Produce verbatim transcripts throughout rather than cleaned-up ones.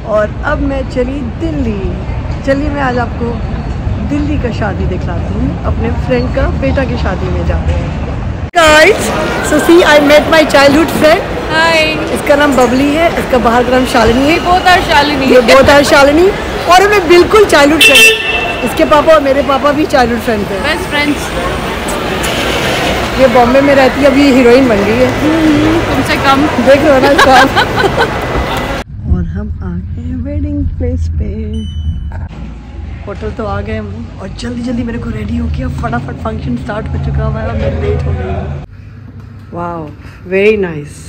और अब मैं चली दिल्ली। चलिए मैं आज आपको दिल्ली का शादी दिखलाती हूँ। अपने फ्रेंड का बेटा की शादी में जा रहे हैं। Guys, so see, I met my childhood friend. Hi. इसका नाम बबली है, इसका बाहर का नाम शालिनी है। बहुत है शालिनी। ये बहुत है शालिनी और हमें बिल्कुल चाइल्डहुड फ्रेंड। इसके पापा और मेरे पापा भी चाइल्डहुड फ्रेंड थे। Best friends. ये बॉम्बे में रहती है, अभी हीरोइन बन गई है। तुमसे कम। देख रहे हो ना इसका। और हम आ गए वेडिंग प्लेस पे। होटल तो आ गए हम और जल्दी जल्दी मेरे को रेडी हो गया। फटाफट फंक्शन स्टार्ट हो चुका है और मैं लेट हो गई हूँ। Wow, very nice.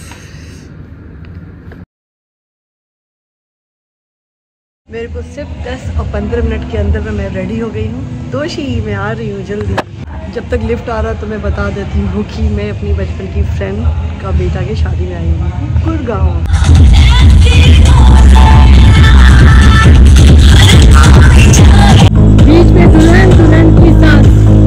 मेरे को सिर्फ दस और पंद्रह मिनट के अंदर में मैं रेडी हो गई हूँ। दोषी मैं आ रही हूँ जल्दी। जब तक लिफ्ट आ रहा है तो मैं बता देती हूँ कि मैं अपनी बचपन की फ्रेंड का बेटा की शादी में आई हूँ गुड़गांव। बीच में दुल्हन दुल्हन की साथ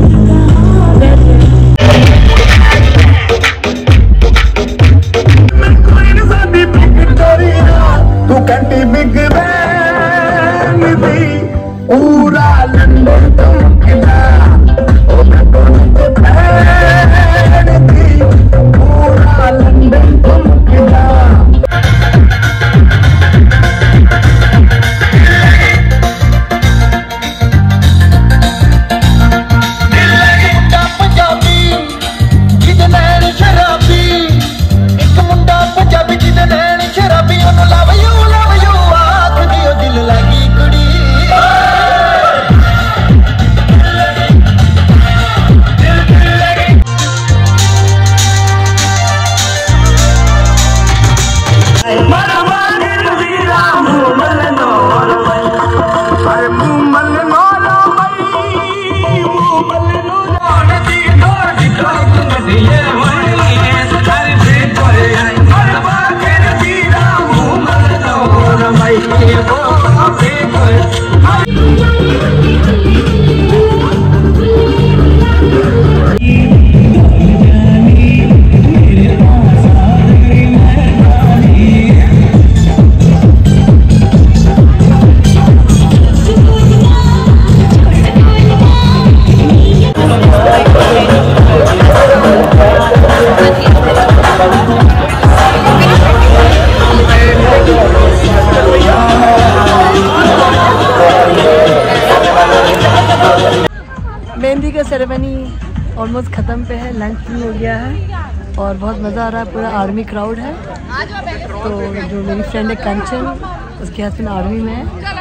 मेहंदी का सेरेमनी ऑलमोस्ट ख़त्म पे है। लंच भी हो गया है और बहुत मज़ा आ रहा है। पूरा आर्मी क्राउड है। तो जो मेरी फ्रेंड है कंचन, उसके हस्बैंड आर्मी में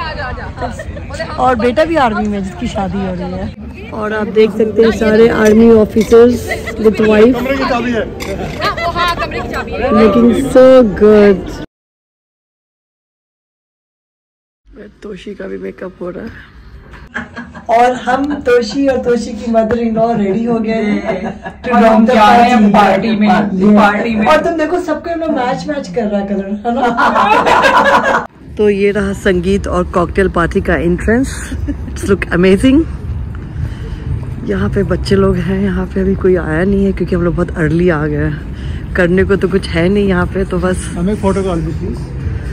है और बेटा भी आर्मी में जिसकी शादी हो रही है। और आप देख सकते हैं सारे army officers with wife looking so good. Toshi का भी मेकअप हो रहा है और हम तोशी और तोशी की मदर इन लॉ रेडी हो गए हैं पार्टी में पार्टी में। और तुम देखो सबको लोग मैच मैच कर रहा है कलर, है ना। तो ये रहा संगीत और कॉकटेल पार्टी का एंट्रेंस। It's look amazing. यहाँ पे बच्चे लोग हैं। यहाँ पे अभी कोई आया नहीं है क्योंकि हम लोग बहुत अर्ली आ गए। करने को तो कुछ है नहीं यहाँ पे, तो बस हमें फोटो कॉल भी प्लीज।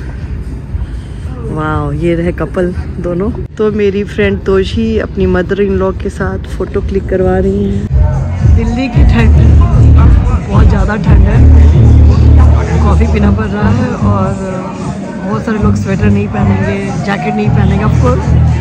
वाह, ये रहे कपल दोनों। तो मेरी फ्रेंड तोशी अपनी मदर इन लॉ के साथ फोटो क्लिक करवा रही हैं। दिल्ली की ठंड बहुत ज़्यादा ठंड है। कॉफ़ी पीना पड़ रहा है और बहुत सारे लोग स्वेटर नहीं पहनेंगे, जैकेट नहीं पहनेंगे। ऑफ कोर्स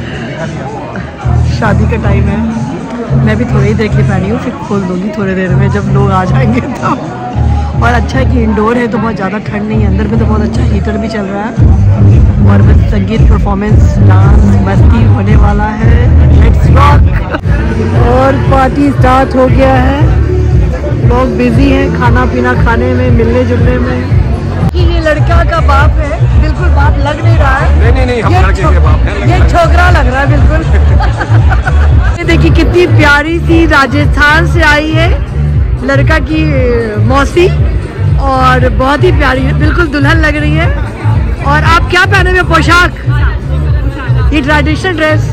शादी का टाइम है। मैं भी थोड़ी ही देर के पहनी हूँ, फिर खोल दूँगी थोड़ी देर में जब लोग आ जाएंगे तब। और अच्छा है कि इंडोर है तो बहुत ज़्यादा ठंड नहीं है। अंदर में तो बहुत अच्छा हीटर भी चल रहा है और बस संगीत परफॉर्मेंस डांस मस्ती होने वाला है। Let's rock. और पार्टी स्टार्ट हो गया है। लोग बिजी हैं खाना पीना खाने में, मिलने जुलने में। कि ये लड़का का बाप है, बिल्कुल बाप लग नहीं रहा है। नहीं नहीं नहीं, हम लड़के के बाप हैं। ये छोकरा लग रहा है बिल्कुल। ये देखिए कितनी प्यारी सी राजस्थान से आई है लड़का की मौसी और बहुत ही प्यारी है, बिल्कुल दुल्हन लग रही है। और आप क्या पहने हुए पोशाक? ये traditional dress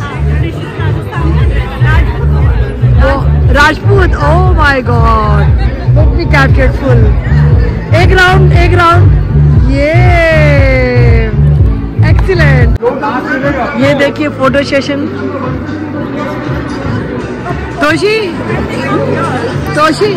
Rajput. Oh my god, let me capture full. एक राउंड एक राउंड। ये एक्सीलेंट। देखिए फोटो सेशन। तोशी तोशी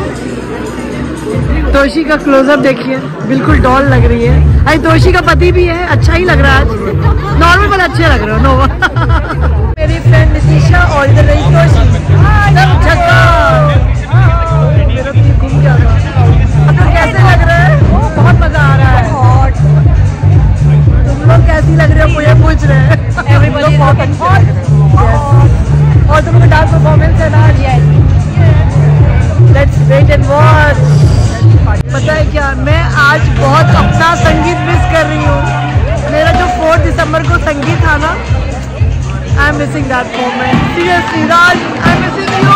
तोशी का क्लोजअप देखिए, बिल्कुल डॉल लग रही है। अरे तोशी का पति भी है, अच्छा ही लग रहा है आज, नॉर्मल वाला अच्छे लग रहे हो नोवा। मेरी फ्रेंड नितिशा और इधर रही तोशी, सब झकास। मेरा तो ये घूम गया था। तो कैसे लग रहा है? बहुत मजा आ रहा है। तुम लोग कैसी लग रहे हो मुझे पूछ रहे हैं। Everybody बहुत अच्छा है। और तुमको डांस परफॉर्मेंस है ना? Let's wait and watch. पता है क्या, मैं आज बहुत अपना संगीत मिस कर रही हूँ। मेरा जो फोर्थ दिसंबर को संगीत था ना, I am missing that moment. Seriously Raj, I am missing you.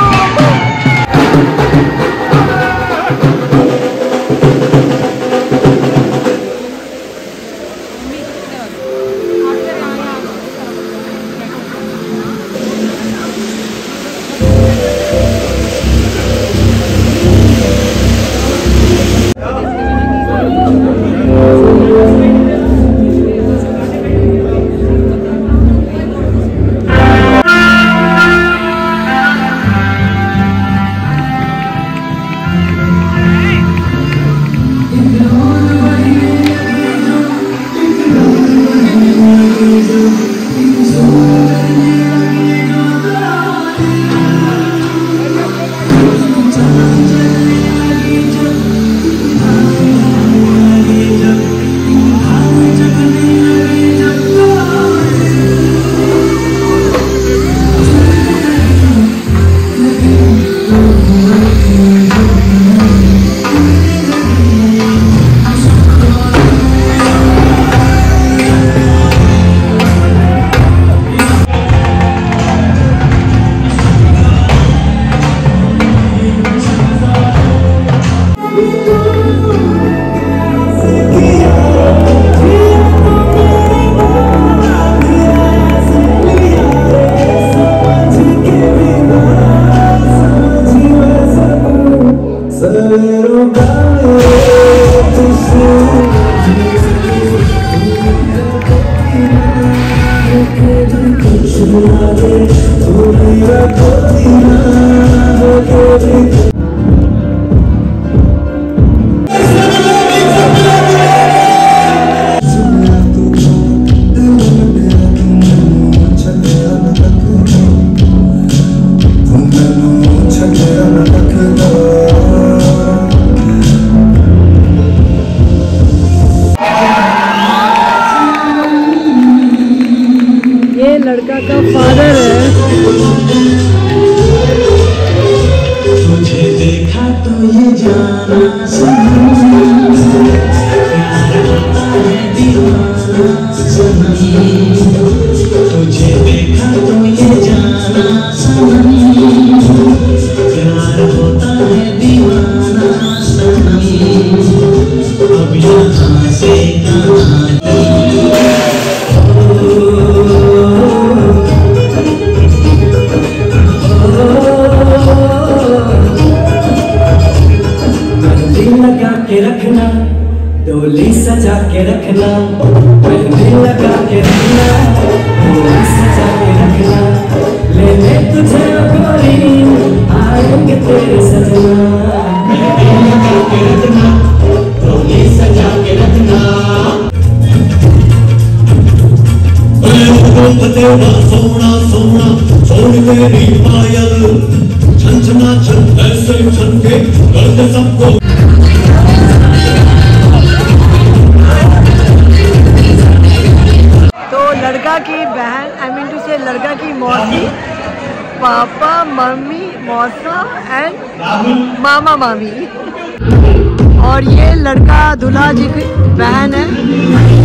लड़का का फादर है। तुझे देखा तो ये जाना सनम, तुझे देखा तो ये जाना सनम, प्यार होता है दीवाना सनम, अब यहाँ से रखना, डोली सजा के रखना, मेहंदी लगा के रखना, डोली सजा के रखना, लेने तुझे गोरी आएंगे तेरे सजना, मेहंदी लगा के रखना, डोली सजा के रखना। तेरा सोना सोना सोनी तेरी पायल, छन छना छन ऐसे छन के कर दे सबको। लड़का की बहन, आई मीन टू से लड़का की मौसी, पापा मम्मी मौसा एंड मामा मामी, और ये लड़का दूल्हा जी की बहन है।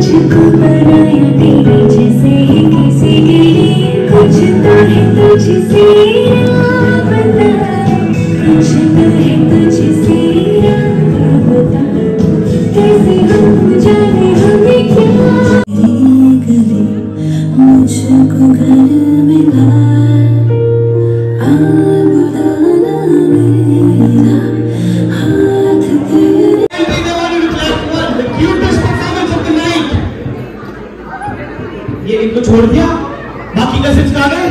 मुझको बनाया तेरे जैसे ही किसी के लिए कुछ तो है तुझसे बता कुछ तो है तुझसे बता कैसे हम जाने हमें क्या गले मुझको घर मिला आ बुलाना मेरा हाथ तेरे ये एक को छोड़ दिया बाकी का सिर्फ गाने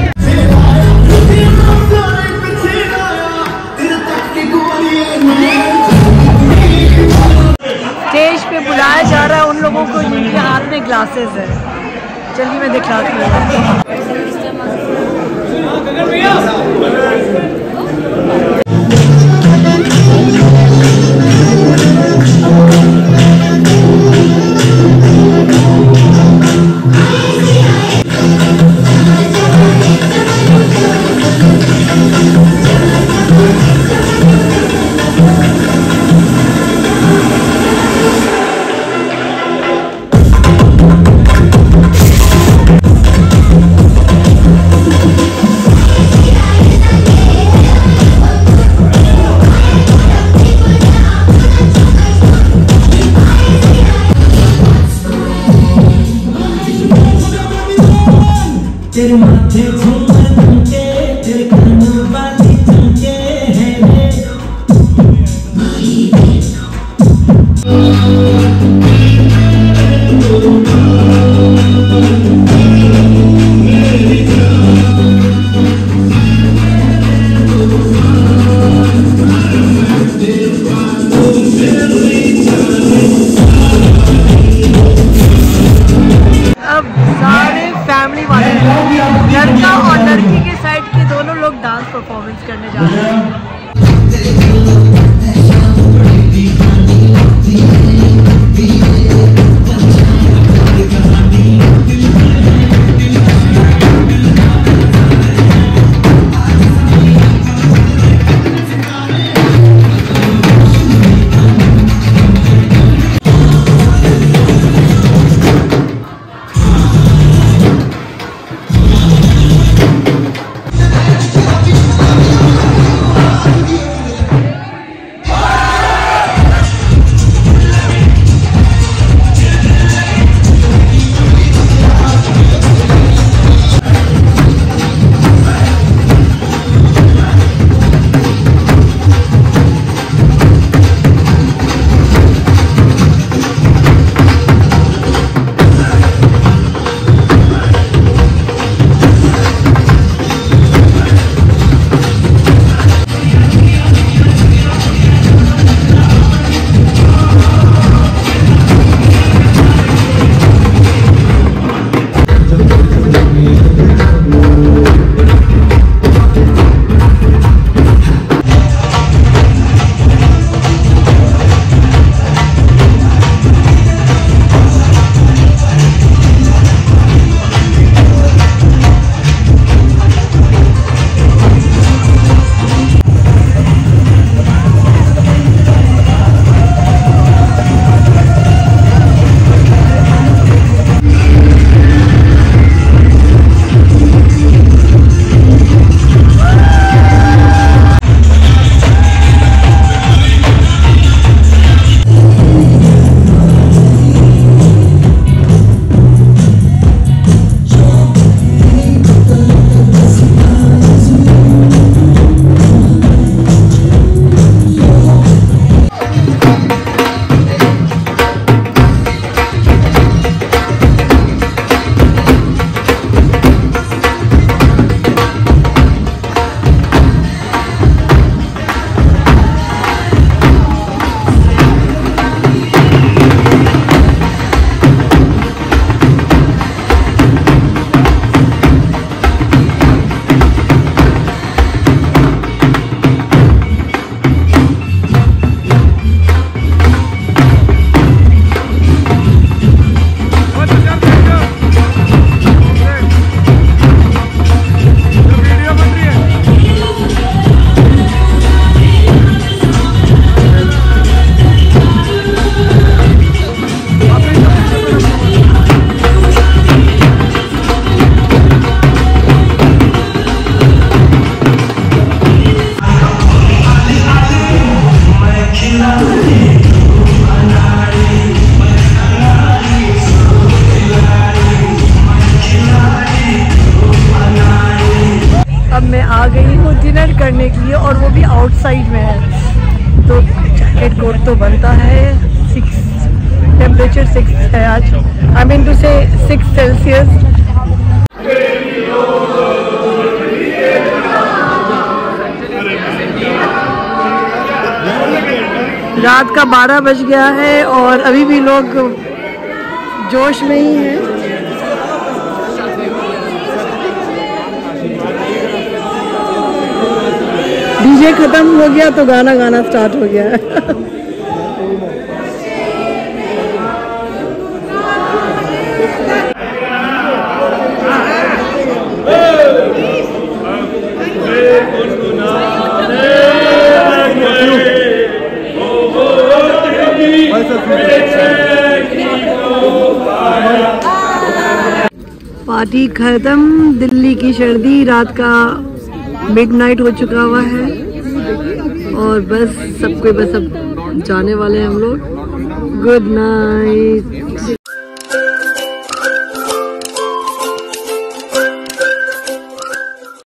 स्टेज पे बुलाया जा रहा है उन लोगों को जिनके हाथ में ग्लासेस है। चलिए मैं दिखाती हूँ। तेरे माथे झूमर झुमके तेरे कानों बाती चमके हैं रे अब सारे फैमिली वाले लड़का और लड़की के साइड और वो भी आउटसाइड में है, तो जैकेट कोट तो बनता है। सिक्स टेम्परेचर सिक्स है आज, आई मीन टू से सिक्स सेल्सियस। रात का बारह बज गया है और अभी भी लोग जोश में ही हैं। डीजे खत्म हो गया तो गाना गाना स्टार्ट हो गया है। पार्टी खत्म, दिल्ली की सर्दी, रात का मिडनाइट हो चुका हुआ है और बस सबको बस अब जाने वाले हैं हम लोग। Good night.